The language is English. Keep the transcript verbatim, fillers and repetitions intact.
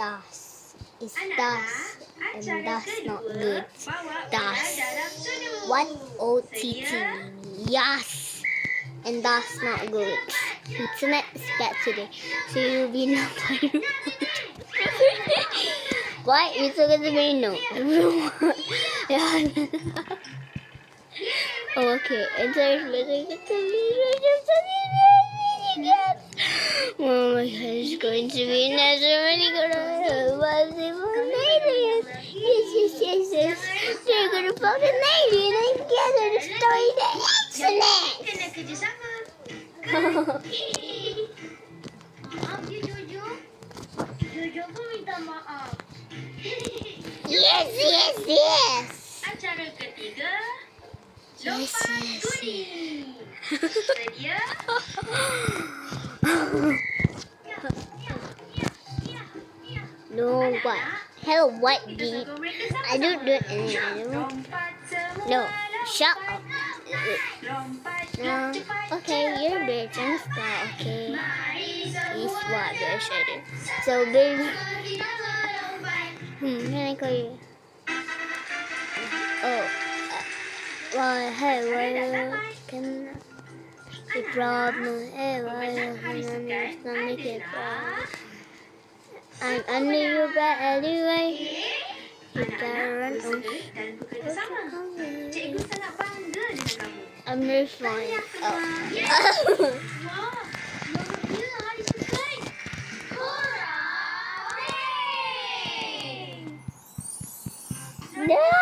Das. It's das. And that's not good. Das. What O T T mean? Yes. And that's not good. Internet is bad today. So you'll be not playing. Why? It's a good to no. Oh, okay. And there's oh my god, it's going to be another really good alien. Yes, yes, yes, yes. They're gonna find an alien and gather the story the internet. Kena kerjasama. Maaf ya Jojo. Jojo pun minta maaf. Yes, yes, yes. Acara ketiga, Yes, lompat yes, kuning. Sedia? No, what? Hello, what did I don't do anything. No, shut up. No, okay, you're bitch and stuff, okay? He's what bitch I do. So, baby. Hmm, can I call you? Oh, uh, well, hey, well, can the problem? Hey, well, can I make it problem? I'm under your bed anyway. You gotta run on. Cikgu sangat bangga dengan kamu. I'm very fine. Oh. Wah, nama dia hari sekian. Cora. No!